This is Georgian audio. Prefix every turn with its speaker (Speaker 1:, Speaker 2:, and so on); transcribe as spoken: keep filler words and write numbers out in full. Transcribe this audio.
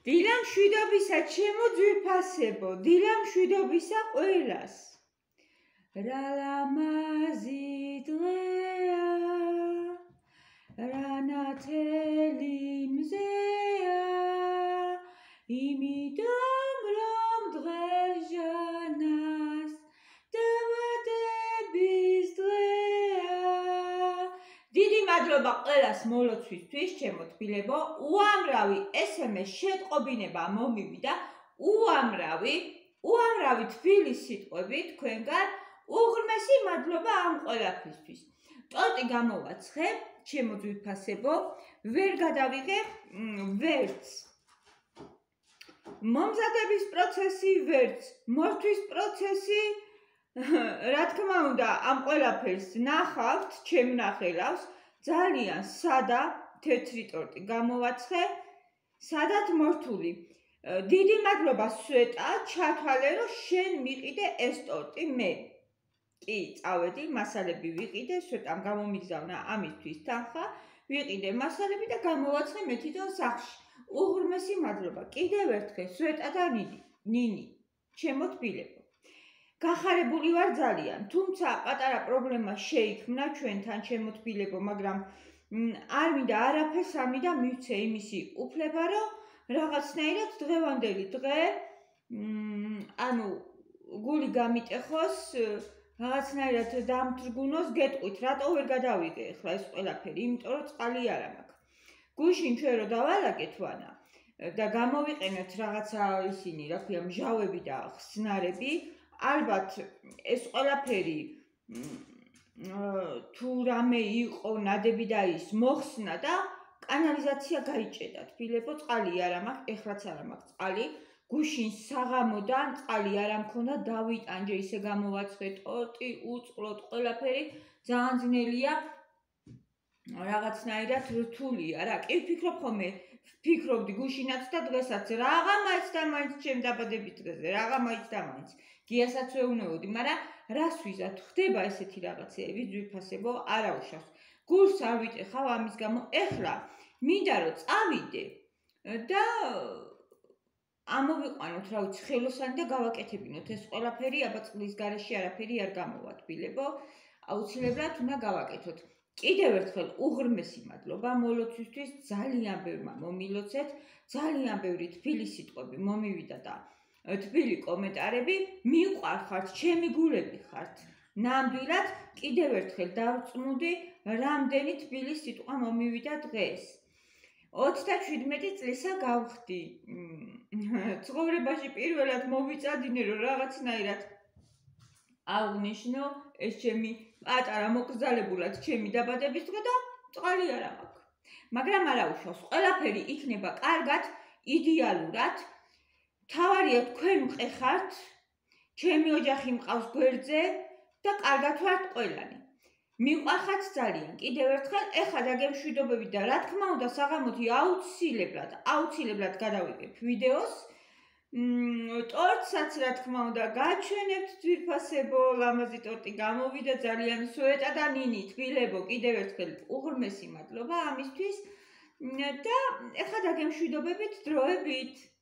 Speaker 1: დილა მშვიდობისა ჩემო ძვირფასებო, დილა მშვიდობისა ყველას. რა ლამაზი დღეა, რა ნათელი მზეა, იმიტომ რომ დღეს ჟანას დაბადების დღეა. დიდი მადლობა ყველას მოლოცვისთვის, ჩემო თბილებო. უამრავი ეს ემ ეს შეტყობინება მომივიდა, უამრავი, უამრავი თბილი სიტყვები თქვენგან. უღრმესი მადლობა ამ ყველაფრისთვის. ტორტი გამოვაცხე, ჩემო ძვირფასებო, ვერ გადავიღე ვერც მომზადების პროცესი, ვერც მორთვის პროცესი. რა თქმა უნდა, ამ ყველაფერს ნახავთ, ჩემ ნახელავს, ძალიან სადა თეთრი ტორტი გამოვაცხე, სადაც მორთული. დიდი მადლობა სვეტა, ჩათვალე, რომ შენ მიყიდე ეს ტორტი, მე კი წავედი, მასალები ვიყიდე, სვეტამ გამომიგზავნა ამისთვის თანხა, ვიყიდე მასალები და გამოვაცხე მე თვითონ სახლში. უღრმესი მადლობა. კიდევ ერთხელ სვეტა და ნინი, ჩემო თბილებო. გახარებული ვარ ძალიან, თუმცა პატარა პრობლემა შეიქმნა ჩვენთან, ჩემო თბილებო, მაგრამ არ მინდა არაფერს არ მინდა მივცე იმისი უფლება, რომ რაღაცნაირად დღევანდელი დღე, ანუ გული გამიტეხოს, რაღაცნაირად დამძრგუნოს, გეტყვით, რატო ვერ გადავიღე ახლა ეს ყველაფერი, იმიტომ რომ წყალი არ მაქვს. გუშინ ჩვენ რო დავალაგეთ ვანა და გამოვიყენეთ რაღაცა ისინი, რა ქვია, მჟავები და ხსნარები, ალბათ ეს ყველაფერი თუ რამე იყო ნადები და ის მოხსნა და კანალიზაცია გაიჭედა, თბილებო, წყალი არ მაქვს, ეხლაც არ მაქვს წყალი. გუშინ საღამოდან წყალი არ მქონდა, დავიტანჯე ისე გამოვაცხე ტორტი, უწყლოდ ყველაფერი, ძალიან ძნელია, რაღაცნაირად რთულია რა. კი ვფიქრობ ხოლმე, ვფიქრობდი გუშინაც და დღესაც, რაღა მაინც და მაინც ჩემ დაბადების დღეზე, რაღა მაინც და მაინც. გიასაც ვეუბნებოდი, მაგრამ რას ვიზათ, ხდება ესეთი რაღაცეები, ძვირფასებო, არა უშავს. გულს არ ვიტეხავ ამის გამო, ეხლა მინდა რომ წავიდე და ამოვიყვანოთ, რა ვიცი, ხელოსანი და გავაკეთებინოთ ეს ყველაფერი, აბა წყლის გარეშე არაფერი არ გამოვა, თბილებო, აუცილებლად უნდა გავაკეთოთ. კიდევ ერთხელ უღრმესი მადლობა მოლოცვისთვის, ძალიან ბევრმა მომილოცეთ, ძალიან ბევრი თბილი სიტყვები მომივიდა და თბილი კომენტარები, მიყვარხართ, ჩემი გულები ხართ. ნამდვილად, კიდევ ერთხელ დავწმუნდი, რამდენი თბილი სიტყვა მომივიდა დღეს. ოცდაშვიდმეტი წლისა გავხდი. ცხოვრებაში პირველად მოვიწადინე, რომ რაღაცნაირად აღვნიშნო ეს ჩემი პატარა მოკრძალებულად ჩემი დაბადების დღე და წყალი არ მაქვს. მაგრამ არა უშავს, ყველაფერი იქნება კარგად, იდეალურად. თავარია თქვენ მყეხართ, ჩემი ოჯახი მყავს გვერდზე და კარგად ვართ ყველანი. მიყვარხართ ძალიან. კიდევ ერთხელ ეხლა დაგემშვიდობებით და რა თქმა უნდა საღამოთი აუცილებლად, აუცილებლად გადავიღებ ვიდეოს. ტორტსაც რა თქმა უნდა გაჩვენებთ, ძვირფასებო, ლამაზი ტორტი გამოვიდა, ძალიან სვეტა და ნინი, თბილებო, კიდევ ერთხელ უღრმესი მადლობა ამისთვის და ეხლა დაგემშვიდობებით დროებით.